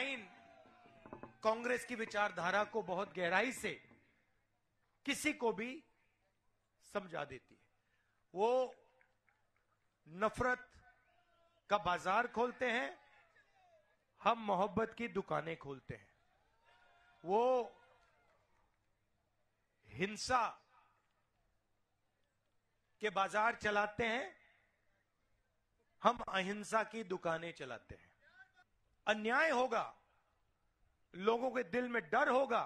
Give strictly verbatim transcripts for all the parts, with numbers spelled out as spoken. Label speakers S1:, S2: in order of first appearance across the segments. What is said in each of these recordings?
S1: Line Congress की विचारधारा को बहुत गहराई से किसी को भी समझा देती है। वो नफरत का बाजार खोलते हैं, हम मोहब्बत की दुकानें खोलते हैं। वो हिंसा के बाजार चलाते हैं, हम अहिंसा की दुकानें चलाते हैं। अन्याय होगा, लोगों के दिल में डर होगा,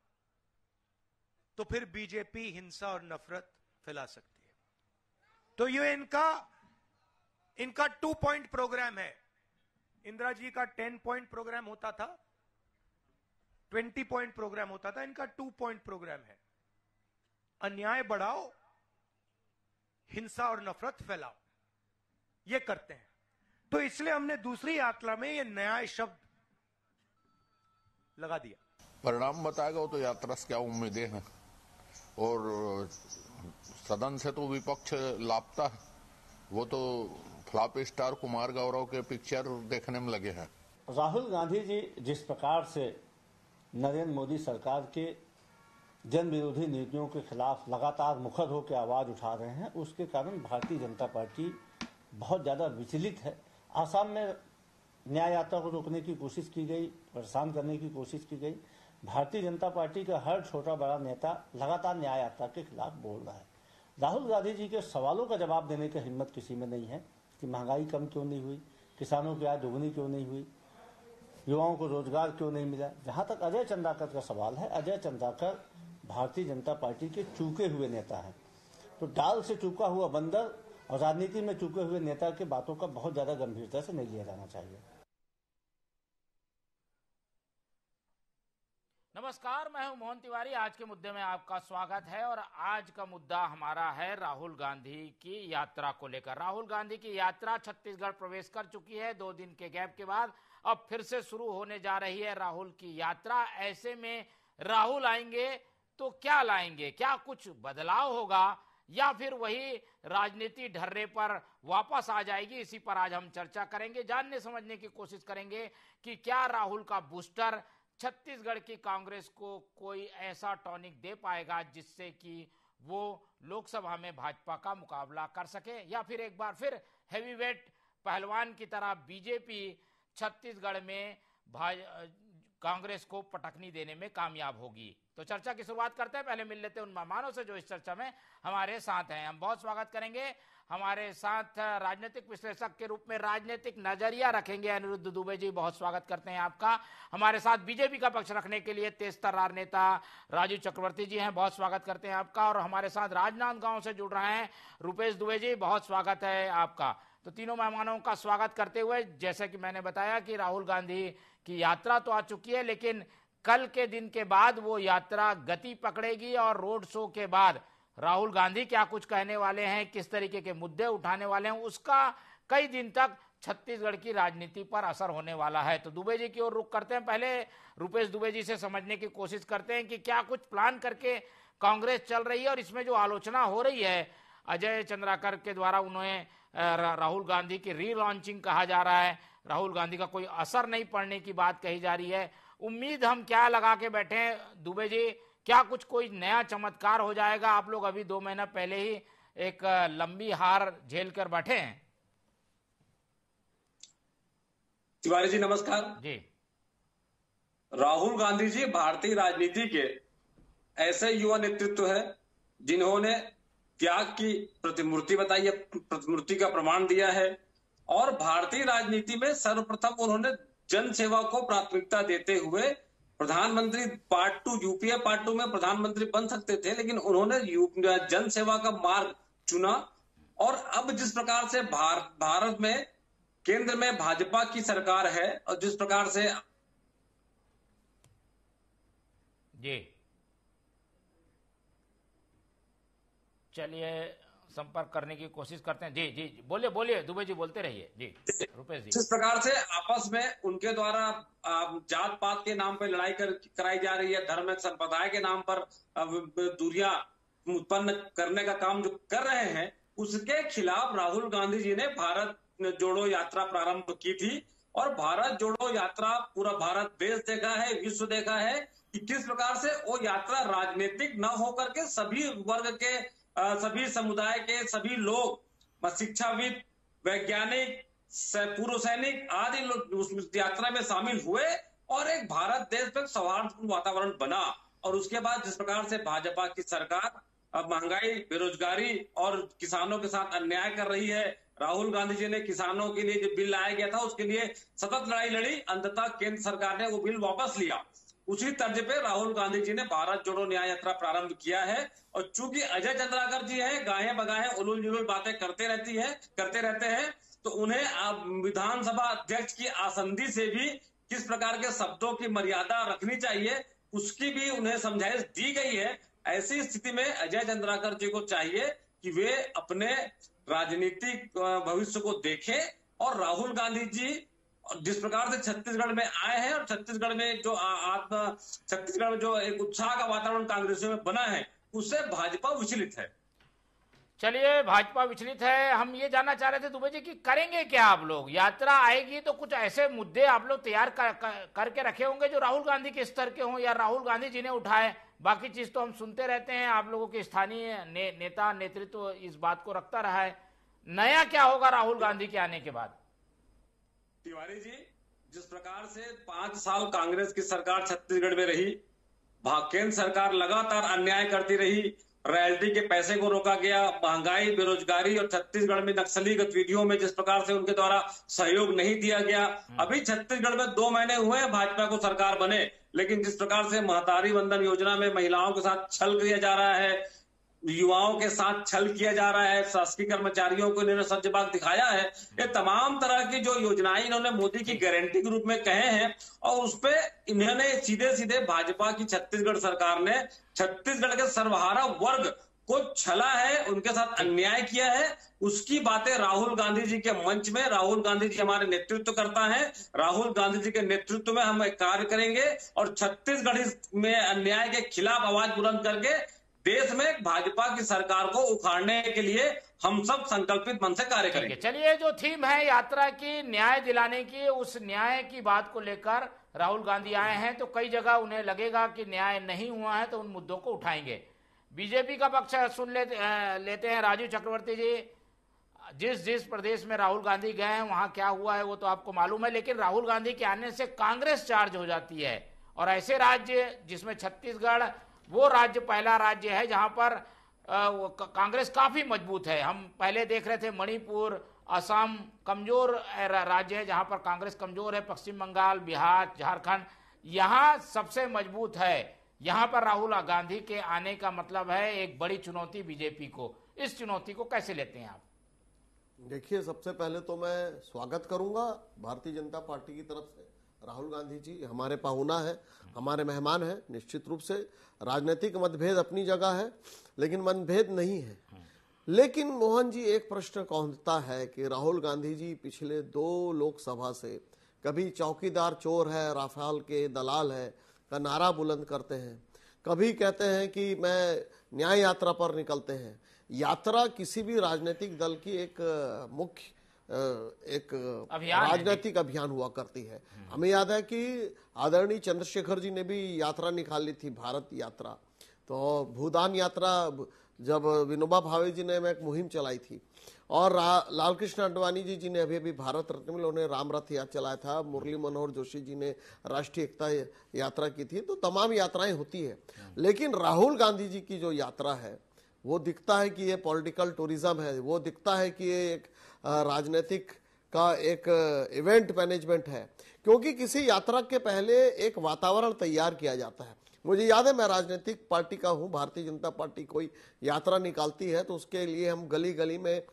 S1: तो फिर बीजेपी हिंसा और नफरत फैला सकती है। तो ये इनका इनका टू पॉइंट प्रोग्राम है। इंदिरा जी का टेन पॉइंट प्रोग्राम होता था, ट्वेंटी पॉइंट प्रोग्राम होता था, इनका टू पॉइंट प्रोग्राम है। अन्याय बढ़ाओ, हिंसा और नफरत फैलाओ, ये करते हैं। तो इसलिए हमने दूसरी आकला में ये न्याय शब्द लगा दिया।
S2: परिणाम बताएगा वो तो यात्रा से क्या उम्मीदें हैं, और सदन से तो विपक्ष लापता है, वो तो फ्लॉप स्टार कुमार गौरव के पिक्चर देखने में लगे हैं।
S3: राहुल गांधी जी जिस प्रकार से नरेंद्र मोदी सरकार के जन विरोधी नीतियों के खिलाफ लगातार मुखर होकर आवाज उठा रहे हैं, उसके कारण भारतीय जनता पार्टी बहुत ज्यादा विचलित है। आसाम में न्याय यात्रा को रोकने की कोशिश की गई, परेशान करने की कोशिश की गई। भारतीय जनता पार्टी का हर छोटा बड़ा नेता लगातार न्याय यात्रा के खिलाफ बोल रहा है। राहुल गांधी जी के सवालों का जवाब देने की हिम्मत किसी में नहीं है कि महंगाई कम क्यों नहीं हुई, किसानों की आय दोगुनी क्यों नहीं हुई, युवाओं को रोजगार क्यों नहीं मिला। जहां तक अजय चंद्राकर का सवाल है, अजय चंद्राकर भारतीय जनता पार्टी के चूके हुए नेता हैं। तो डाल से चूका हुआ बंदर और राजनीति में चूके हुए नेता की बातों का बहुत ज्यादा गंभीरता से नहीं लिया जाना चाहिए।
S4: नमस्कार, मैं हूं मोहन तिवारी। आज के मुद्दे में आपका स्वागत है और आज का मुद्दा हमारा है राहुल गांधी की यात्रा को लेकर। राहुल गांधी की यात्रा छत्तीसगढ़ प्रवेश कर चुकी है। दो दिन के गैप के बाद अब फिर से शुरू होने जा रही है राहुल की यात्रा। ऐसे में राहुल आएंगे तो क्या लाएंगे? क्या कुछ बदलाव होगा या फिर वही राजनीति ढर्रे पर वापस आ जाएगी? इसी पर आज हम चर्चा करेंगे, जानने समझने की कोशिश करेंगे कि क्या राहुल का बूस्टर छत्तीसगढ़ की कांग्रेस को कोई ऐसा टॉनिक दे पाएगा जिससे कि वो लोकसभा में भाजपा का मुकाबला कर सके, या फिर एक बार फिर हैवीवेट पहलवान की तरह बीजेपी छत्तीसगढ़ में कांग्रेस को पटकनी देने में कामयाब होगी। तो चर्चा की शुरुआत करते हैं। पहले मिल लेते हैं उन मेहमानों से जो इस चर्चा में हमारे साथ हैं। हम बहुत स्वागत करेंगे। हमारे साथ राजनीतिक विश्लेषक के रूप में राजनीतिक नजरिया रखेंगे अनिरुद्ध दुबे जी, बहुत स्वागत करते हैं आपका। हमारे साथ बीजेपी का पक्ष रखने के लिए तेज तर्रार नेता राजीव चक्रवर्ती जी हैं, बहुत स्वागत करते हैं आपका। और हमारे साथ राजनांदगांव से जुड़ रहे हैं रुपेश दुबे जी, बहुत स्वागत है आपका। तो तीनों मेहमानों का स्वागत करते हुए, जैसे कि मैंने बताया कि राहुल गांधी की यात्रा तो आ चुकी है, लेकिन कल के दिन के बाद वो यात्रा गति पकड़ेगी और रोड शो के बाद राहुल गांधी क्या कुछ कहने वाले हैं, किस तरीके के मुद्दे उठाने वाले हैं, उसका कई दिन तक छत्तीसगढ़ की राजनीति पर असर होने वाला है। तो दुबे जी की ओर रुख करते हैं। पहले रुपेश दुबे जी से समझने की कोशिश करते हैं कि क्या कुछ प्लान करके कांग्रेस चल रही है और इसमें जो आलोचना हो रही है अजय चंद्राकर के द्वारा, उन्हें राहुल गांधी की री लॉन्चिंग कहा जा रहा है, राहुल गांधी का कोई असर नहीं पड़ने की बात कही जा रही है। उम्मीद हम क्या लगा के बैठे हैं दुबे जी, क्या कुछ कोई नया चमत्कार हो जाएगा? आप लोग अभी दो महीना पहले ही एक लंबी हार झेल कर बैठे हैं।
S5: तिवारी जी नमस्कार
S4: जी।
S5: राहुल गांधी जी भारतीय राजनीति के ऐसे युवा नेतृत्व है जिन्होंने त्याग की प्रतिमूर्ति बताई है, प्रतिमूर्ति का प्रमाण दिया है, और भारतीय राजनीति में सर्वप्रथम उन्होंने जन सेवा को प्राथमिकता देते हुए प्रधानमंत्री part two UPA part two में प्रधानमंत्री बन सकते थे, लेकिन उन्होंने जन सेवा का मार्ग चुना। और अब जिस प्रकार से भार, भारत में केंद्र में भाजपा की सरकार है और जिस प्रकार से
S4: जी, चलिए संपर्क करने की कोशिश करते हैं। जी जी बोलिए बोलिए दुबे जी, बोलते रहिए जी। रुपेश जी,
S5: जिस प्रकार से आपस में उनके द्वारा जात पात के नाम पर लड़ाई कर, कराई जा रही है, धर्म संप्रदाय के नाम पर दूरियां उत्पन्न करने का काम जो कर रहे हैं, उसके खिलाफ राहुल गांधी जी ने भारत जोड़ो यात्रा प्रारंभ की थी, और भारत जोड़ो यात्रा पूरा भारत देश देखा है, विश्व देखा है कि किस प्रकार से वो यात्रा राजनीतिक न होकर के सभी वर्ग के, सभी समुदाय के सभी लोग, शिक्षाविद, वैज्ञानिक, पूर्व सैनिक आदि लोग उस यात्रा में शामिल हुए और एक भारत देश में सौहार्दपूर्ण वातावरण बना। और उसके बाद जिस प्रकार से भाजपा की सरकार अब महंगाई, बेरोजगारी और किसानों के साथ अन्याय कर रही है, राहुल गांधी जी ने किसानों के लिए जो बिल लाया गया था उसके लिए सतत लड़ाई लड़ी, अंततः केंद्र सरकार ने वो बिल वापस लिया। उसी तर्ज पे राहुल गांधी जी ने भारत जोड़ो न्याय यात्रा प्रारंभ किया है। और चूंकि अजय चंद्राकर जी हैं, गाहे बगाहे उलूल जुलूल बातें करते रहती है करते रहते हैं, तो उन्हें विधानसभा अध्यक्ष की आसंदी से भी किस प्रकार के शब्दों की मर्यादा रखनी चाहिए उसकी भी उन्हें समझाइश दी गई है। ऐसी स्थिति में अजय चंद्राकर जी को चाहिए कि वे अपने राजनीतिक भविष्य को देखें और राहुल गांधी जी जिस प्रकार से छत्तीसगढ़ में आए हैं और छत्तीसगढ़ में जो आत्म छत्तीसगढ़ में जो एक उत्साह का वातावरण कांग्रेस में बना है उससे भाजपा विचलित है।
S4: चलिए, भाजपा विचलित है। हम ये जानना चाह रहे थे दुबे जी कि करेंगे क्या आप लोग? यात्रा आएगी तो कुछ ऐसे मुद्दे आप लोग तैयार कर, कर, करके रखे होंगे जो राहुल गांधी के स्तर के हों या राहुल गांधी जी ने उठाए। बाकी चीज तो हम सुनते रहते हैं, आप लोगों के स्थानीय ने, नेता नेतृत्व इस बात को रखता रहा है। नया क्या होगा राहुल गांधी के आने के बाद?
S5: तिवारी जी, जिस प्रकार से पांच साल कांग्रेस की सरकार छत्तीसगढ़ में रही, केंद्र सरकार लगातार अन्याय करती रही, रॉयल्टी के पैसे को रोका गया, महंगाई, बेरोजगारी और छत्तीसगढ़ में नक्सली गतिविधियों में जिस प्रकार से उनके द्वारा सहयोग नहीं दिया गया। अभी छत्तीसगढ़ में दो महीने हुए हैं भाजपा को सरकार बने, लेकिन जिस प्रकार से महतारी वंदन योजना में महिलाओं के साथ छल किया जा रहा है, युवाओं के साथ छल किया जा रहा है, शासकीय कर्मचारियों को इन्होंने सज्जबाग दिखाया है, ये तमाम तरह की जो योजनाएं इन्होंने मोदी की गारंटी के रूप में कहे हैं और उस पे इन्होंने सीधे सीधे भाजपा की छत्तीसगढ़ सरकार ने छत्तीसगढ़ के सर्वहारा वर्ग को छला है, उनके साथ अन्याय किया है। उसकी बातें राहुल गांधी जी के मंच में, राहुल गांधी जी हमारे नेतृत्व करता है, राहुल गांधी जी के नेतृत्व में हम कार्य करेंगे और छत्तीसगढ़ में अन्याय के खिलाफ आवाज बुलंद करके देश में भाजपा की सरकार को उखाड़ने के लिए हम सब संकल्पित मन से कार्य करेंगे।
S4: चलिए, जो थीम है यात्रा की न्याय दिलाने की, उस न्याय की बात को लेकर राहुल गांधी आए हैं तो कई जगह उन्हें लगेगा कि न्याय नहीं हुआ है तो उन मुद्दों को उठाएंगे। बीजेपी का पक्ष सुन ले, लेते हैं राजीव चक्रवर्ती जी। जिस जिस प्रदेश में राहुल गांधी गए हैं वहां क्या हुआ है वो तो आपको मालूम है, लेकिन राहुल गांधी के आने से कांग्रेस चार्ज हो जाती है और ऐसे राज्य जिसमें छत्तीसगढ़ वो राज्य पहला राज्य है जहां पर कांग्रेस काफी मजबूत है। हम पहले देख रहे थे मणिपुर, असम कमजोर राज्य है जहां पर कांग्रेस कमजोर है, पश्चिम बंगाल, बिहार, झारखंड यहां सबसे मजबूत है। यहां पर राहुल गांधी के आने का मतलब है एक बड़ी चुनौती बीजेपी को। इस चुनौती को कैसे लेते हैं आप?
S6: देखिए, सबसे पहले तो मैं स्वागत करूंगा भारतीय जनता पार्टी की तरफ से। राहुल गांधी जी हमारे पाहुना है, हमारे मेहमान हैं। निश्चित रूप से राजनीतिक मतभेद अपनी जगह है, लेकिन मतभेद नहीं है। लेकिन मोहन जी, एक प्रश्न कौंधता है कि राहुल गांधी जी पिछले दो लोकसभा से कभी चौकीदार चोर है, राफेल के दलाल है का नारा बुलंद करते हैं, कभी कहते हैं कि मैं न्याय यात्रा पर निकलते हैं। यात्रा किसी भी राजनीतिक दल की एक मुख्य एक राजनीतिक अभियान हुआ करती है। हमें याद है कि आदरणीय चंद्रशेखर जी ने भी यात्रा निकाली थी, भारत यात्रा। तो भूदान यात्रा जब विनोबा भावे जी ने एक मुहिम चलाई थी और लाल कृष्ण आडवाणी जी जी ने अभी अभी भारत रत्न में उन्होंने राम रथ यात्रा चलाया था, मुरली मनोहर जोशी जी ने राष्ट्रीय एकता यात्रा की थी। तो तमाम यात्राएं होती है, लेकिन राहुल गांधी जी की जो यात्रा है वो दिखता है कि ये पॉलिटिकल टूरिज्म है, वो दिखता है कि ये एक राजनीतिक का एक इवेंट मैनेजमेंट है, क्योंकि किसी यात्रा के पहले एक वातावरण तैयार किया जाता है। मुझे याद है, मैं राजनीतिक पार्टी का हूं, भारतीय जनता पार्टी कोई यात्रा निकालती है तो उसके लिए हम गली गली में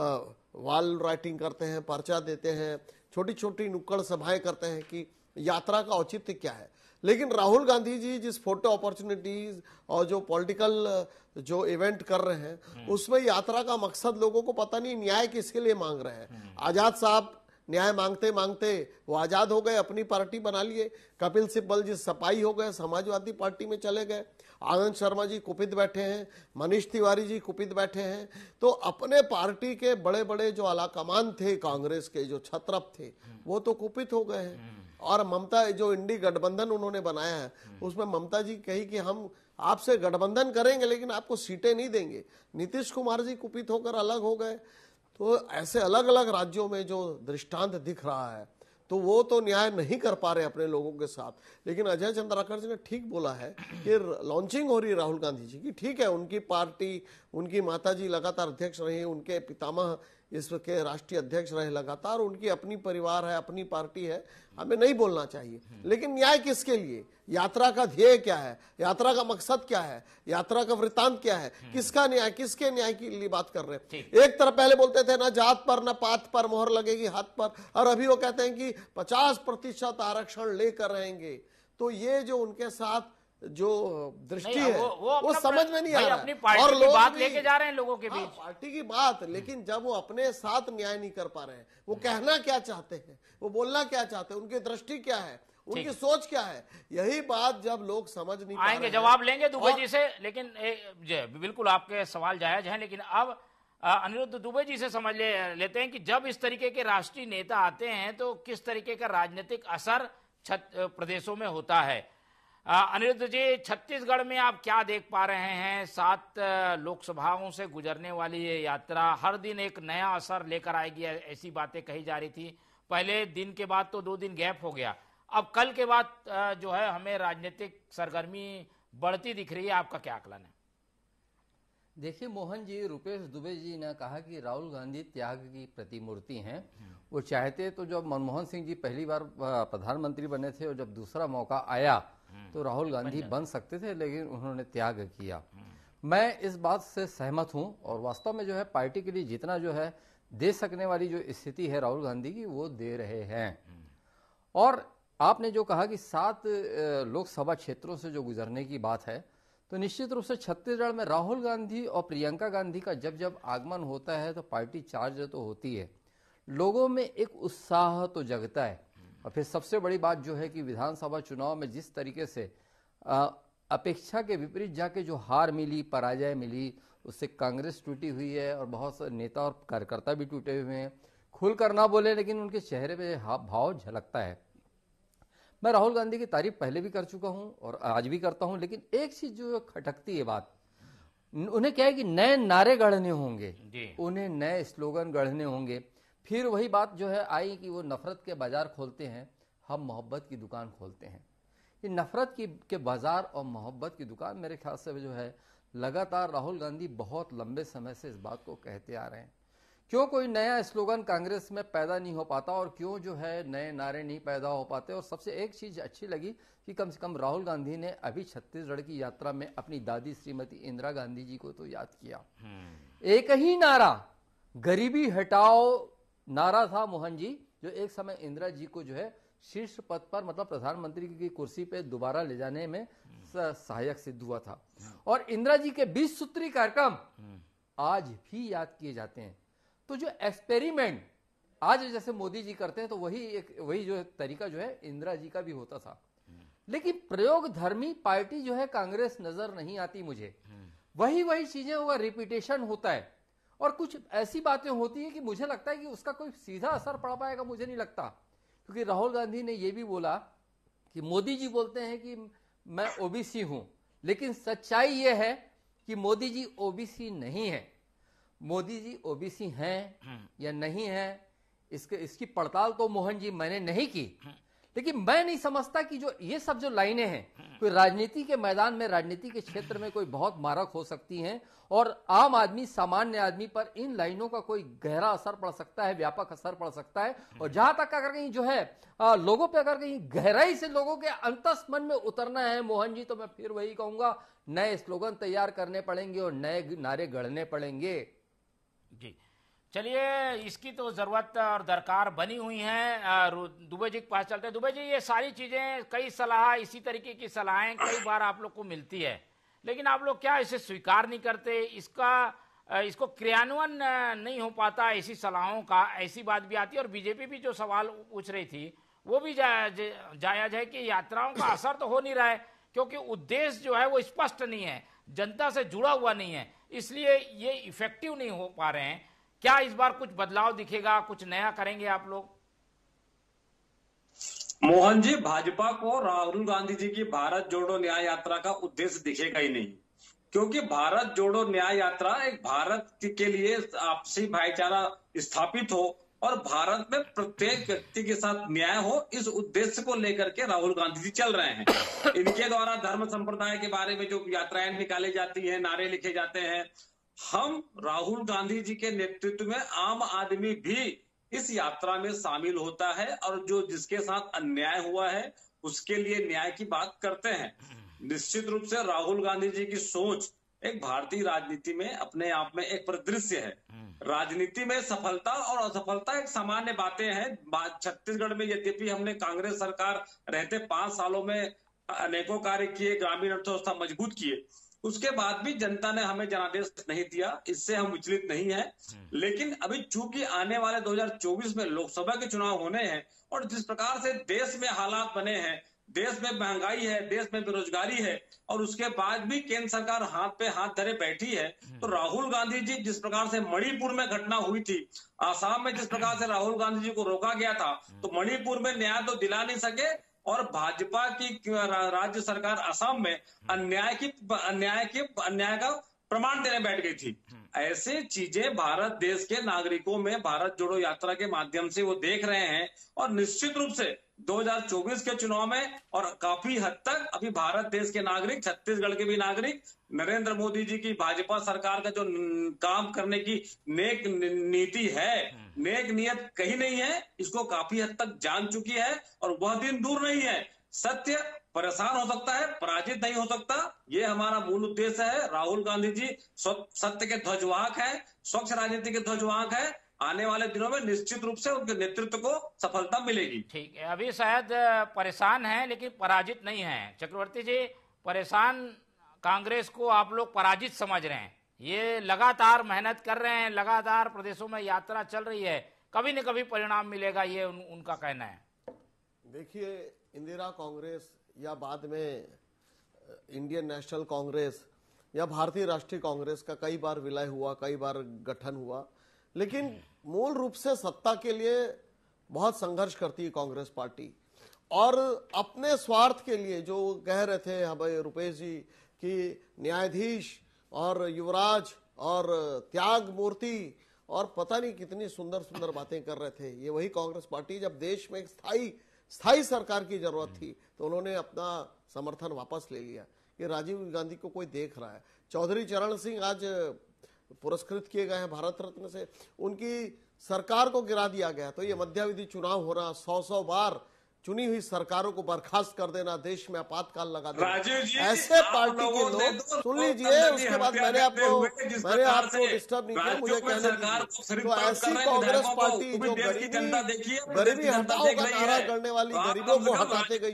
S6: वॉल राइटिंग करते हैं, पर्चा देते हैं, छोटी छोटी नुक्कड़ सभाएं करते हैं कि यात्रा का औचित्य क्या है। लेकिन राहुल गांधी जी जिस फोटो अपॉर्चुनिटीज और जो पॉलिटिकल जो इवेंट कर रहे हैं उसमें यात्रा का मकसद लोगों को पता नहीं, न्याय किसके लिए मांग रहे हैं। आजाद साहब न्याय मांगते मांगते वो आजाद हो गए, अपनी पार्टी बना लिए। कपिल सिब्बल जी सपाई हो गए, समाजवादी पार्टी में चले गए। आनंद शर्मा जी कुपित बैठे हैं, मनीष तिवारी जी कुपित बैठे हैं। तो अपने पार्टी के बड़े बड़े जो आलाकमान थे, कांग्रेस के जो छत्रप थे, वो तो कुपित हो गए हैं। और ममता जो इंडी गठबंधन उन्होंने बनाया है, उसमें ममता जी कही कि हम आपसे गठबंधन करेंगे लेकिन आपको सीटें नहीं देंगे। नीतीश कुमार जी कुपित होकर अलग हो गए। तो ऐसे अलग अलग राज्यों में जो दृष्टांत दिख रहा है, तो वो तो न्याय नहीं कर पा रहे अपने लोगों के साथ। लेकिन अजय चंद्राकर जी ने ठीक बोला है कि लॉन्चिंग हो रही है राहुल गांधी जी की। ठीक है, उनकी पार्टी, उनकी माता जी लगातार अध्यक्ष रही, उनके पितामह इसके राष्ट्रीय अध्यक्ष रहे लगातार, उनकी अपनी परिवार है, अपनी पार्टी है, हमें नहीं बोलना चाहिए। लेकिन न्याय किसके लिए? यात्रा का ध्येय क्या है? यात्रा का मकसद क्या है? यात्रा का वृत्तांत क्या है? किसका न्याय, किसके न्याय की लिए बात कर रहे हैं? एक तरफ पहले बोलते थे ना जात पर ना पात पर मोहर लगेगी हाथ पर, और अभी वो कहते हैं कि पचास प्रतिशत आरक्षण लेकर रहेंगे। तो ये जो उनके साथ जो दृष्टि है वो, वो, वो समझ में नहीं आ रहा
S4: अपनी पार्टी और लोग बात लेके जा रहे हैं लोगों के बीच।
S6: हाँ, पार्टी की बात, लेकिन जब वो अपने साथ न्याय नहीं कर पा रहे हैं, वो कहना क्या चाहते हैं, वो बोलना क्या चाहते हैं, उनकी दृष्टि क्या है, उनकी सोच क्या है, यही बात जब लोग समझ नहीं पा रहे हैं।
S4: आएंगे, जवाब लेंगे दुबे जी से, लेकिन ए, बिल्कुल आपके सवाल जायज हैं। लेकिन अब अनिरुद्ध दुबे जी से समझ ले, लेते हैं कि जब इस तरीके के राष्ट्रीय नेता आते हैं तो किस तरीके का राजनीतिक असर प्रदेशों में होता है। अनिरुद्ध जी, छत्तीसगढ़ में आप क्या देख पा रहे हैं? सात लोकसभाओं से गुजरने वाली ये यात्रा हर दिन एक नया असर लेकर आएगी, ऐसी बातें कही जा रही थी। पहले दिन के बाद तो दो दिन गैप हो गया, अब कल के बाद जो है हमें राजनीतिक सरगर्मी बढ़ती दिख रही है। आपका क्या आकलन है?
S7: देखिए मोहन जी, रुपेश दुबे जी ने कहा कि राहुल गांधी त्याग की प्रतिमूर्ति हैं। वो चाहते तो जब मनमोहन सिंह जी पहली बार प्रधानमंत्री बने थे और जब दूसरा मौका आया तो राहुल गांधी बन सकते थे, लेकिन उन्होंने त्याग किया। मैं इस बात से सहमत हूं और वास्तव में जो है पार्टी के लिए जितना जो है दे सकने वाली जो स्थिति है राहुल गांधी की, वो दे रहे हैं। और आपने जो कहा कि सात लोकसभा क्षेत्रों से जो गुजरने की बात है, तो निश्चित रूप से छत्तीसगढ़ में राहुल गांधी और प्रियंका गांधी का जब जब आगमन होता है तो पार्टी चार्ज तो होती है, लोगों में एक उत्साह तो जगता है। और फिर सबसे बड़ी बात जो है कि विधानसभा चुनाव में जिस तरीके से आ, अपेक्षा के विपरीत जाके जो हार मिली, पराजय मिली, उससे कांग्रेस टूटी हुई है और बहुत से नेता और कार्यकर्ता भी टूटे हुए हैं। खुलकर ना बोले लेकिन उनके चेहरे पे भाव झलकता है। मैं राहुल गांधी की तारीफ पहले भी कर चुका हूं और आज भी करता हूं, लेकिन एक चीज जो खटकती है बात, उन्हें क्या है कि नए नारे गढ़ने होंगे, उन्हें नए स्लोगन गढ़ने होंगे। फिर वही बात जो है आई कि वो नफरत के बाजार खोलते हैं, हम मोहब्बत की दुकान खोलते हैं। ये नफरत की के बाजार और मोहब्बत की दुकान मेरे ख्याल से जो है लगातार राहुल गांधी बहुत लंबे समय से इस बात को कहते आ रहे हैं। क्यों कोई नया स्लोगन कांग्रेस में पैदा नहीं हो पाता और क्यों जो है नए नारे नहीं पैदा हो पाते। और सबसे एक चीज अच्छी लगी कि कम से कम राहुल गांधी ने अभी छत्तीसगढ़ की यात्रा में अपनी दादी श्रीमती इंदिरा गांधी जी को तो याद किया। एक ही नारा, गरीबी हटाओ नारा था मोहन जी, जो एक समय इंदिरा जी को जो है शीर्ष पद पर मतलब प्रधानमंत्री की कुर्सी पे दोबारा ले जाने में सहायक सिद्ध हुआ था। और इंदिरा जी के बीस सूत्री कार्यक्रम आज भी याद किए जाते हैं। तो जो एक्सपेरिमेंट आज जैसे मोदी जी करते हैं, तो वही एक वही जो तरीका जो है इंदिरा जी का भी होता था। लेकिन प्रयोग धर्मी पार्टी जो है कांग्रेस नजर नहीं आती मुझे। वही वही चीजें होगा, रिपीटेशन होता है और कुछ ऐसी बातें होती है कि मुझे लगता है कि उसका कोई सीधा असर पड़ पाएगा, मुझे नहीं लगता। क्योंकि राहुल गांधी ने यह भी बोला कि मोदी जी बोलते हैं कि मैं ओबीसी हूं, लेकिन सच्चाई यह है कि मोदी जी ओबीसी नहीं है। मोदी जी ओबीसी हैं या नहीं है, इसके इसकी पड़ताल तो मोहन जी मैंने नहीं की, लेकिन मैं नहीं समझता कि जो ये सब जो लाइनें हैं कोई राजनीति के मैदान में, राजनीति के क्षेत्र में कोई बहुत मारक हो सकती हैं और आम आदमी, सामान्य आदमी पर इन लाइनों का कोई गहरा असर पड़ सकता है, व्यापक असर पड़ सकता है। और जहां तक अगर कहीं जो है आ, लोगों पे अगर कहीं गहराई से लोगों के अंतस मन में उतरना है मोहन जी, तो मैं फिर वही कहूंगा, नए स्लोगन तैयार करने पड़ेंगे और नए नारे गढ़ने पड़ेंगे।
S4: जी चलिए, इसकी तो जरूरत और दरकार बनी हुई है। दुबे जी के पास चलते हैं। दुबे जी, ये सारी चीजें, कई सलाह, इसी तरीके की सलाहें कई बार आप लोग को मिलती है, लेकिन आप लोग क्या इसे स्वीकार नहीं करते? इसका इसको क्रियान्वयन नहीं हो पाता, ऐसी सलाहों का ऐसी बात भी आती है। और बीजेपी भी जो सवाल पूछ रही थी वो भी जा, जायज है कि यात्राओं का असर तो हो नहीं रहा है, क्योंकि उद्देश्य जो है वो स्पष्ट नहीं है, जनता से जुड़ा हुआ नहीं है, इसलिए ये इफेक्टिव नहीं हो पा रहे हैं। क्या इस बार कुछ बदलाव दिखेगा, कुछ नया करेंगे आप लोग?
S5: मोहन जी, भाजपा को राहुल गांधी जी की भारत जोड़ो न्याय यात्रा का उद्देश्य दिखेगा ही नहीं, क्योंकि भारत जोड़ो न्याय यात्रा एक भारत के लिए आपसी भाईचारा स्थापित हो और भारत में प्रत्येक व्यक्ति के साथ न्याय हो, इस उद्देश्य को लेकर के राहुल गांधी जी चल रहे हैं। इनके द्वारा धर्म संप्रदाय के बारे में जो यात्राएं निकाली जाती हैं, नारे लिखे जाते हैं, हम राहुल गांधी जी के नेतृत्व में आम आदमी भी इस यात्रा में शामिल होता है और जो जिसके साथ अन्याय हुआ है उसके लिए न्याय की बात करते हैं। निश्चित रूप से राहुल गांधी जी की सोच एक भारतीय राजनीति में अपने आप में एक परिदृश्य है। राजनीति में सफलता और असफलता एक सामान्य बातें हैं। छत्तीसगढ़ में यद्यपि हमने कांग्रेस सरकार रहते पांच सालों में अनेकों कार्य किए, ग्रामीण अर्थव्यवस्था मजबूत किए, उसके बाद भी जनता ने हमें जनादेश नहीं दिया, इससे हम विचलित नहीं है। लेकिन अभी चूंकि आने वाले दो हज़ार चौबीस में लोकसभा के चुनाव होने हैं और जिस प्रकार से देश में हालात बने हैं, देश में महंगाई है, देश में बेरोजगारी है और उसके बाद भी केंद्र सरकार हाथ पे हाथ धरे बैठी है, तो राहुल गांधी जी जिस प्रकार से मणिपुर में घटना हुई थी, आसाम में जिस प्रकार से राहुल गांधी जी को रोका गया था, तो मणिपुर में न्याय तो दिला नहीं सके और भाजपा की राज्य सरकार असम में अन्याय की अन्याय के अन्याय का प्रमाण देने बैठ गई थी। ऐसे चीजें भारत देश के नागरिकों में भारत जोड़ो यात्रा के माध्यम से वो देख रहे हैं और निश्चित रूप से दो हज़ार चौबीस के चुनाव में और काफी हद तक अभी भारत देश के नागरिक, छत्तीसगढ़ के भी नागरिक नरेंद्र मोदी जी की भाजपा सरकार का जो काम करने की नेक नीति है, नेक नियत कहीं नहीं है, इसको काफी हद तक जान चुकी है और वह दिन दूर नहीं है। सत्य परेशान हो सकता है, पराजित नहीं हो सकता, ये हमारा मूल उद्देश्य है। राहुल गांधी जी सत्य के ध्वजवाहक है, स्वच्छ राजनीति के ध्वजवाहक है। आने वाले दिनों में निश्चित रूप से उनके नेतृत्व को सफलता मिलेगी।
S4: ठीक है, अभी शायद परेशान हैं लेकिन पराजित नहीं हैं। चक्रवर्ती जी, परेशान कांग्रेस को आप लोग पराजित समझ रहे हैं, ये लगातार मेहनत कर रहे हैं, लगातार प्रदेशों में यात्रा चल रही है, कभी न कभी परिणाम मिलेगा, ये उन, उनका कहना है।
S6: देखिए, इंदिरा कांग्रेस या बाद में इंडियन नेशनल कांग्रेस या भारतीय राष्ट्रीय कांग्रेस का कई बार विलय हुआ, कई बार गठन हुआ, लेकिन मूल रूप से सत्ता के लिए बहुत संघर्ष करती है कांग्रेस पार्टी। और अपने स्वार्थ के लिए जो कह रहे थे हमारे रुपेश जी कि न्यायाधीश और युवराज और त्याग मूर्ति और पता नहीं कितनी सुंदर सुंदर बातें कर रहे थे, ये वही कांग्रेस पार्टी जब देश में एक स्थायी स्थायी सरकार की जरूरत थी तो उन्होंने अपना समर्थन वापस ले लिया। ये राजीव गांधी को कोई देख रहा है। चौधरी चरण सिंह आज पुरस्कृत किए गए हैं भारत रत्न से, उनकी सरकार को गिरा दिया गया। तो ये मध्यावधि चुनाव हो रहा, सौ सौ बार चुनी हुई सरकारों को बर्खास्त कर देना, देश में आपातकाल लगा देना, ऐसे पार्टी के लोग, सुन लीजिए, उसके बाद मैंने आपको मैंने आपको डिस्टर्ब नहीं किया, मुझे कहने दीजिए। तो ऐसी कांग्रेस पार्टी जो गरीबी गरीबी हटाओ का नारा करने वाली, गरीबों को हटाते गई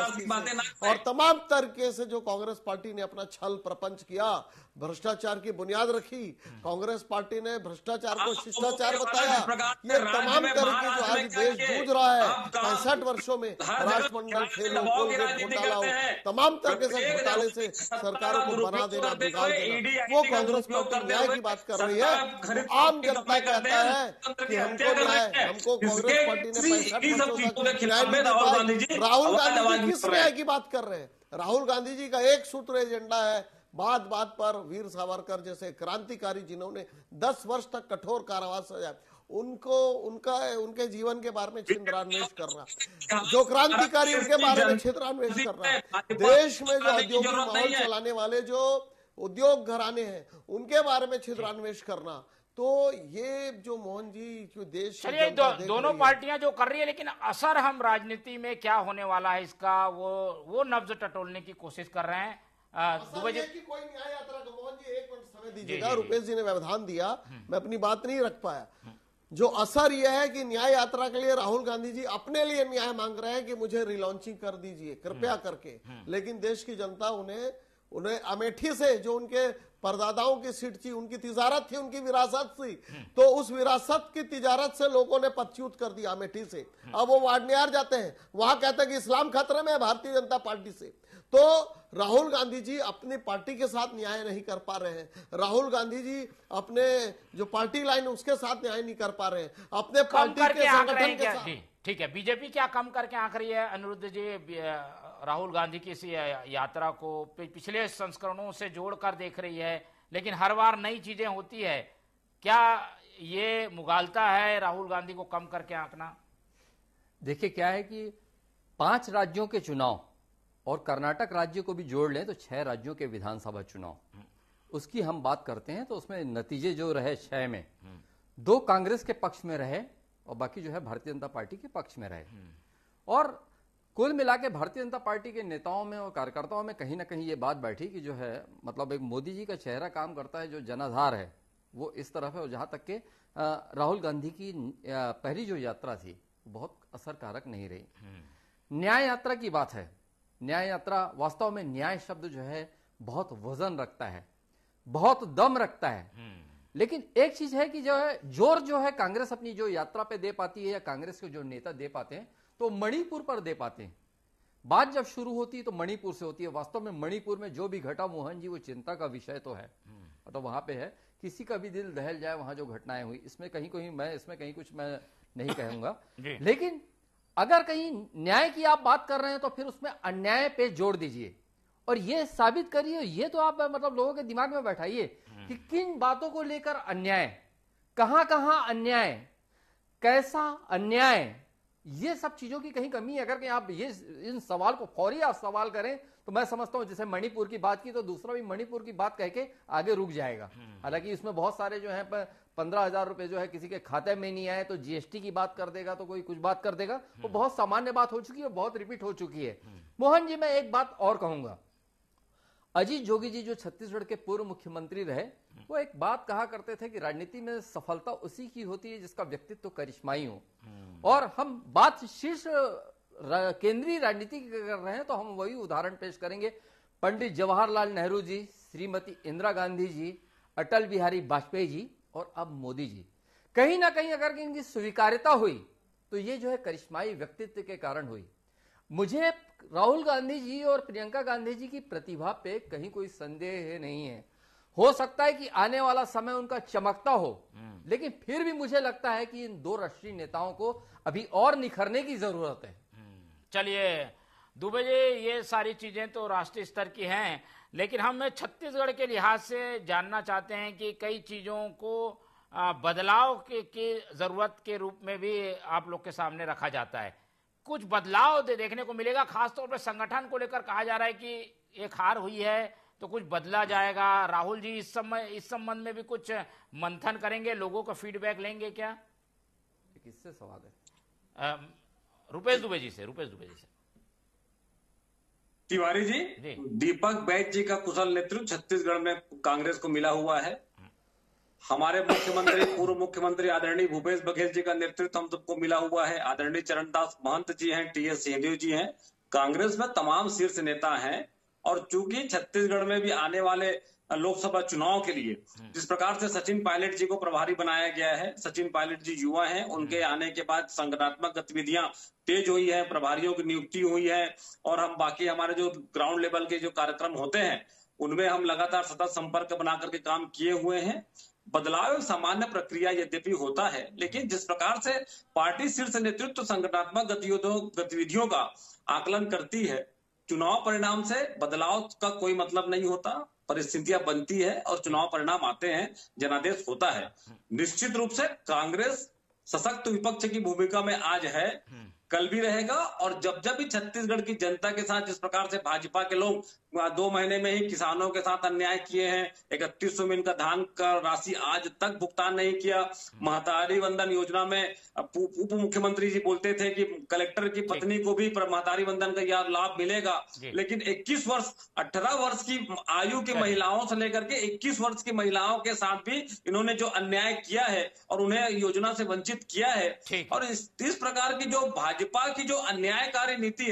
S6: शक्ति, और तमाम तरीके से जो कांग्रेस पार्टी ने अपना छल प्रपंच किया, भ्रष्टाचार की बुनियाद रखी, कांग्रेस पार्टी ने भ्रष्टाचार को शिष्टाचार बताया, ये तमाम तरीके जो आज देश जूझ रहा है पैंसठ वर्षों में, राष्ट्रमंडल खेलों, कोलगेट घोटाला हो, तमाम तरीके से घोटाले से सरकारों को बना देना, बिगाड़ देना, वो कांग्रेस पार्टी न्याय की बात कर रही है। आम जनता कहता है कि हमको न्याय, हमको कांग्रेस पार्टी ने पैंसठ वर्षों तक न्याय नहीं दिया। राहुल गांधी जी किस न्याय की बात कर रहे हैं? राहुल गांधी जी का एक सूत्र एजेंडा है, बात बात पर वीर सावरकर जैसे क्रांतिकारी जिन्होंने दस वर्ष तक कठोर कारावास सजाया, उनको उनका उनके जीवन के बारे में छिंद्रान्वेष करना, जो क्रांतिकारी उनके बारे में छिंद्रान्वेष करना, देश में जो औद्योगिक माहौल चलाने वाले जो उद्योग घराने हैं उनके बारे में छिंद्रान्वेष करना, तो ये जो मोहन जी जो देश
S4: चलिए दो, दोनों पार्टियां जो कर रही है, लेकिन असर हम राजनीति में क्या होने वाला है इसका वो वो नब्ज टटोलने की कोशिश कर रहे हैं।
S6: दुबई की कोई न्याय यात्रा का, मोहन जी एक मिनट समय दीजिएगा, रुपेश जी ने व्यवधान दिया, मैं अपनी बात नहीं रख पाया। जो असर यह है कि न्याय यात्रा के लिए राहुल गांधी जी अपने लिए न्याय मांग रहे हैं कि मुझे रिलॉन्चिंग कर दीजिए कृपया करके, लेकिन देश की जनता उन्हें उन्हें अमेठी से जो उनके परदादाओं की सीट थी, उनकी तिजारत थी, उनकी विरासत थी, तो उस विरासत की तिजारत से लोगों ने पदच्युत कर दिया अमेठी से। अब वो वाडनियार जाते हैं, वहां कहते हैं कि इस्लाम खतरे में है भारतीय जनता पार्टी से। तो राहुल गांधी जी अपनी पार्टी के साथ न्याय नहीं कर पा रहे हैं, राहुल गांधी जी अपने जो पार्टी लाइन उसके साथ न्याय नहीं कर पा रहे हैं, अपने पार्टी के संगठन के साथ।
S4: ठीक है, बीजेपी क्या कम करके आंक रही है अनिरुद्ध जी राहुल गांधी की इस यात्रा को? पिछले संस्करणों से जोड़कर देख रही है, लेकिन हर बार नई चीजें होती है। क्या ये मुगालता है राहुल गांधी को कम करके आंकना?
S7: देखिए क्या है कि पांच राज्यों के चुनाव और कर्नाटक राज्य को भी जोड़ लें तो छह राज्यों के विधानसभा चुनाव, उसकी हम बात करते हैं तो उसमें नतीजे जो रहे छह में दो कांग्रेस के पक्ष में रहे और बाकी जो है भारतीय जनता पार्टी के पक्ष में रहे। और कुल मिला के भारतीय जनता पार्टी के नेताओं में और कार्यकर्ताओं में कहीं ना कहीं ये बात बैठी कि जो है मतलब एक मोदी जी का चेहरा काम करता है, जो जनाधार है वो इस तरफ है। और जहां तक के राहुल गांधी की पहली जो यात्रा थी बहुत असरकारक नहीं रही। न्याय यात्रा की बात है, न्याय यात्रा वास्तव में न्याय शब्द जो है बहुत वजन रखता है, बहुत दम रखता है। लेकिन एक चीज है कि जो है जोर जो है कांग्रेस अपनी जो यात्रा पे दे पाती है या कांग्रेस के जो नेता दे पाते हैं तो मणिपुर पर दे पाते हैं। बात जब शुरू होती है तो मणिपुर से होती है। वास्तव में मणिपुर में जो भी घटा मोहन जी वो चिंता का विषय तो है, मतलब वहां पे है किसी का भी दिल दहल जाए वहां जो घटनाएं हुई, इसमें कहीं कहीं मैं इसमें कहीं कुछ मैं नहीं कहूंगा। लेकिन अगर कहीं न्याय की आप बात कर रहे हैं तो फिर उसमें अन्याय पे जोड़ दीजिए और ये साबित करिए, ये तो आप मतलब लोगों के दिमाग में बैठाइए कि किन बातों को लेकर अन्याय, कहां कहां अन्याय, कैसा अन्याय, ये सब चीजों की कहीं कमी है। अगर कहीं आप ये इन सवाल को फौरी आप सवाल करें तो मैं समझता हूं जैसे मणिपुर की बात की तो दूसरा भी मणिपुर की बात कह के आगे रुक जाएगा। हालांकि इसमें बहुत सारे जो है पंद्रह हजार रुपए जो है किसी के खाते में नहीं आए तो जीएसटी की बात कर देगा, तो कोई कुछ बात कर देगा, वो बहुत सामान्य बात हो चुकी है, बहुत रिपीट हो चुकी है। मोहन जी मैं एक बात और कहूंगा, अजीत जोगी जी जो छत्तीसगढ़ के पूर्व मुख्यमंत्री रहे वो एक बात कहा करते थे कि राजनीति में सफलता उसी की होती है जिसका व्यक्तित्व करिश्माई हो। और हम बात शीर्ष केंद्रीय राजनीति की कर रहे हैं तो हम वही उदाहरण पेश करेंगे। पंडित जवाहरलाल नेहरू जी, श्रीमती इंदिरा गांधी जी, अटल बिहारी वाजपेयी जी और अब मोदी जी। कहीं ना कहीं अगर इनकी स्वीकार्यता हुई तो ये जो है करिश्माई व्यक्तित्व के कारण हुई। मुझे राहुल गांधी जी और प्रियंका गांधी जी की प्रतिभा पे कहीं कोई संदेह नहीं है। हो सकता है कि आने वाला समय उनका चमकता हो, लेकिन फिर भी मुझे लगता है कि इन दो राष्ट्रीय नेताओं को अभी और निखरने की जरूरत है।
S4: चलिए दुबे जी, ये सारी चीजें तो राष्ट्रीय स्तर की हैं, लेकिन हम छत्तीसगढ़ के लिहाज से जानना चाहते हैं कि कई चीजों को बदलाव की, की जरूरत के रूप में भी आप लोग के सामने रखा जाता है। कुछ बदलाव देखने को मिलेगा, खासतौर पर संगठन को लेकर कहा जा रहा है कि एक हार हुई है तो कुछ बदला जाएगा। राहुल जी इस समय इस संबंध में भी कुछ मंथन करेंगे, लोगों का फीडबैक लेंगे क्या?
S7: किससे सवाल है?
S4: रुपेश दुबे जी से। रुपेश दुबे जी से।
S5: तिवारी जी, जी। दीपक बैज जी का कुशल नेतृत्व छत्तीसगढ़ में कांग्रेस को मिला हुआ है। हमारे मुख्यमंत्री पूर्व मुख्यमंत्री आदरणीय भूपेश बघेल जी का नेतृत्व हम सबको मिला हुआ है। आदरणीय चरणदास महंत जी हैं, टी एस सिंहदेव जी हैं। कांग्रेस में तमाम शीर्ष नेता हैं और चूंकि छत्तीसगढ़ में भी आने वाले लोकसभा चुनाव के लिए जिस प्रकार से सचिन पायलट जी को प्रभारी बनाया गया है, सचिन पायलट जी युवा हैं, उनके आने के बाद संगठनात्मक गतिविधियां तेज हुई है, प्रभारियों की नियुक्ति हुई है और हम बाकी हमारे जो ग्राउंड लेवल के जो कार्यक्रम होते हैं उनमें हम लगातार सतत संपर्क बना करके काम किए हुए हैं। बदलाव सामान्य प्रक्रिया यद्यपि होता है, लेकिन जिस प्रकार से पार्टी शीर्ष नेतृत्व संगठनात्मक गतिविधियों का आकलन करती है, चुनाव परिणाम से बदलाव का कोई मतलब नहीं होता। परिस्थितियां बनती है और चुनाव परिणाम आते हैं, जनादेश होता है। निश्चित रूप से कांग्रेस सशक्त विपक्ष की भूमिका में आज है, कल भी रहेगा। और जब जब भी छत्तीसगढ़ की जनता के साथ जिस प्रकार से भाजपा के लोग दो महीने में ही किसानों के साथ अन्याय किए हैं, इकतीस सौ में का धान का राशि आज तक भुगतान नहीं किया। महतारी वंदन योजना में उप मुख्यमंत्री जी बोलते थे कि कलेक्टर की पत्नी को भी महतारी वंदन का यह लाभ मिलेगा, लेकिन इक्कीस वर्ष अठारह वर्ष की आयु की महिलाओं से लेकर के इक्कीस वर्ष की महिलाओं के साथ भी इन्होंने जो अन्याय किया है और उन्हें योजना से वंचित किया है। और इस, इस प्रकार की जो भाजपा की जो अन्यायकारी नीति है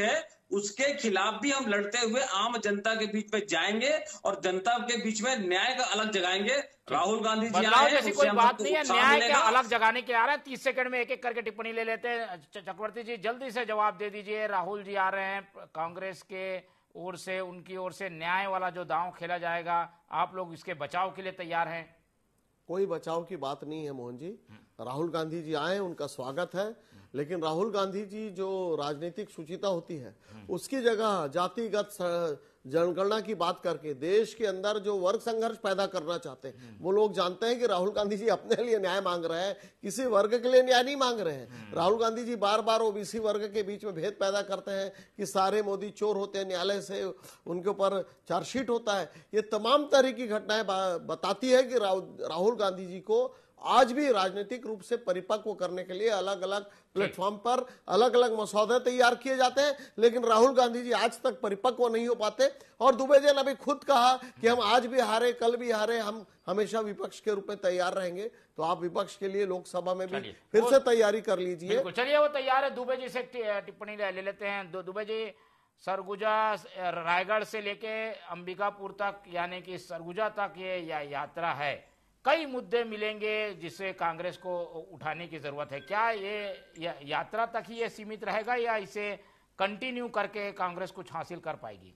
S5: उसके खिलाफ भी हम लड़ते हुए आम जनता के बीच में जाएंगे और जनता के बीच में न्याय का अलग जगाएंगे। राहुल गांधी जी
S4: बदलाव
S5: आए,
S4: जैसी
S5: उससे
S4: कोई
S5: हम
S4: बात
S5: सबको
S4: नहीं है,
S5: उत्साह
S4: न्याय के
S5: मिलेगा।
S4: अलग जगाने के आ रहे हैं। तीस सेकंड में एक एक करके टिप्पणी ले लेते हैं। चक्रवर्ती जी जल्दी से जवाब दे दीजिए। राहुल जी आ रहे हैं, कांग्रेस के ओर से, उनकी ओर से न्याय वाला जो दांव खेला जाएगा, आप लोग इसके बचाव के लिए तैयार हैं?
S6: कोई बचाव की बात नहीं है मोहन जी। राहुल गांधी जी आए, उनका स्वागत है, लेकिन राहुल गांधी जी जो राजनीतिक शुचिता होती है उसकी जगह जातिगत जनगणना की बात करके देश के अंदर जो वर्ग संघर्ष पैदा करना चाहते हैं, वो लोग जानते हैं कि राहुल गांधी जी अपने लिए न्याय मांग रहे हैं, किसी वर्ग के लिए न्याय नहीं मांग रहे हैं। राहुल गांधी जी बार बार ओबीसी वर्ग के बीच में भेद पैदा करते हैं कि सारे मोदी चोर होते हैं, न्यायालय से उनके ऊपर चार्जशीट होता है। ये तमाम तरह की घटनाएं बताती है कि राहुल गांधी जी को आज भी राजनीतिक रूप से परिपक्व करने के लिए अलग अलग प्लेटफॉर्म पर अलग अलग मसौदे तैयार किए जाते हैं, लेकिन राहुल गांधी जी आज तक परिपक्व नहीं हो पाते। और दुबे जी ने अभी खुद कहा कि हम आज भी हारे, कल भी हारे, हम हमेशा विपक्ष के रूप में तैयार रहेंगे। तो आप विपक्ष के लिए लोकसभा में भी फिर से तैयारी कर लीजिए।
S4: चलिए, वो तैयार है। दुबे जी से टिप्पणी ले लेते हैं। दुबे जी, सरगुजा रायगढ़ से लेके अंबिकापुर तक, यानी कि सरगुजा तक ये या, यात्रा है, कई मुद्दे मिलेंगे जिसे कांग्रेस को उठाने की जरूरत है। क्या ये या, यात्रा तक ही ये सीमित रहेगा या इसे कंटिन्यू करके कांग्रेस कुछ हासिल कर पाएगी?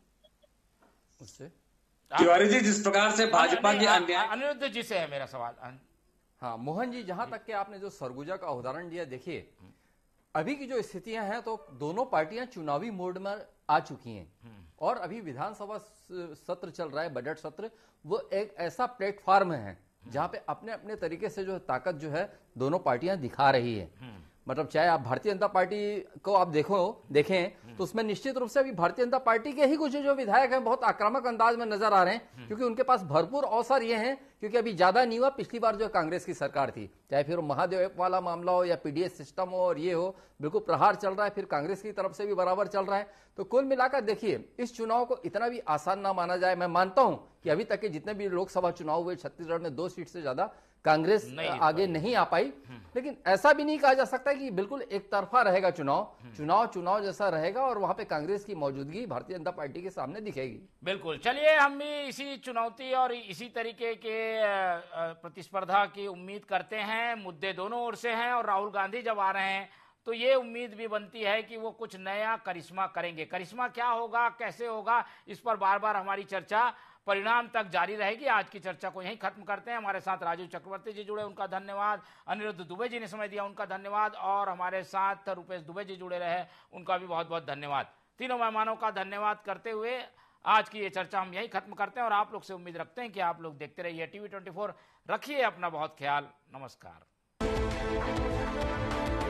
S7: उससे
S5: तिवारी जी, जिस प्रकार से भाजपा की अन्याय,
S4: अनिरुद्ध जी से है मेरा सवाल।
S7: हाँ मोहन जी, जहां तक कि आपने जो सरगुजा का उदाहरण दिया, देखिए अभी की जो स्थितियां हैं तो दोनों पार्टियां चुनावी मोड में आ चुकी हैं और अभी विधानसभा सत्र चल रहा है, बजट सत्र। वो एक ऐसा प्लेटफॉर्म है जहां पे अपने अपने तरीके से जो ताकत जो है दोनों पार्टियां दिखा रही है। मतलब चाहे आप भारतीय जनता पार्टी को आप देखो देखें तो उसमें निश्चित रूप से अभी भारतीय जनता पार्टी के ही कुछ जो विधायक हैं बहुत आक्रामक अंदाज में नजर आ रहे हैं, क्योंकि उनके पास भरपूर अवसर ये हैं, क्योंकि अभी ज्यादा नहीं हुआ। पिछली बार जो कांग्रेस की सरकार थी, चाहे फिर महादेव वाला मामला हो या पीडीएस सिस्टम हो और ये हो, बिल्कुल प्रहार चल रहा है, फिर कांग्रेस की तरफ से भी बराबर चल रहा है। तो कुल मिलाकर देखिए, इस चुनाव को इतना भी आसान ना माना जाए। मैं मानता हूं कि अभी तक के जितने भी लोकसभा चुनाव हुए छत्तीसगढ़ में दो सीट से ज्यादा कांग्रेस
S4: नहीं
S7: आगे नहीं आ पाई, लेकिन ऐसा भी नहीं कहा जा सकता कि बिल्कुल एक तरफा रहेगा चुनाव। चुनाव चुनाव जैसा रहेगा और वहां पे कांग्रेस की मौजूदगी भारतीय जनता पार्टी के सामने दिखेगी।
S4: बिल्कुल। चलिए, हम भी इसी चुनौती और इसी तरीके के प्रतिस्पर्धा की उम्मीद करते हैं। मुद्दे दोनों ओर से हैं और राहुल गांधी जब आ रहे हैं तो ये उम्मीद भी बनती है कि वो कुछ नया करिश्मा करेंगे। करिश्मा क्या होगा, कैसे होगा, इस पर बार बार हमारी चर्चा परिणाम तक जारी रहेगी। आज की चर्चा को यहीं खत्म करते हैं। हमारे साथ राजीव चक्रवर्ती जी जुड़े, उनका धन्यवाद। अनिरुद्ध दुबे जी ने समय दिया, उनका धन्यवाद। और हमारे साथ रुपेश दुबे जी जुड़े रहे, उनका भी बहुत बहुत धन्यवाद। तीनों मेहमानों का धन्यवाद करते हुए आज की ये चर्चा हम यहीं खत्म करते हैं और आप लोग से उम्मीद रखते हैं कि आप लोग देखते रहिए टीवी ट्वेंटी फोर। रखिए अपना बहुत ख्याल। नमस्कार।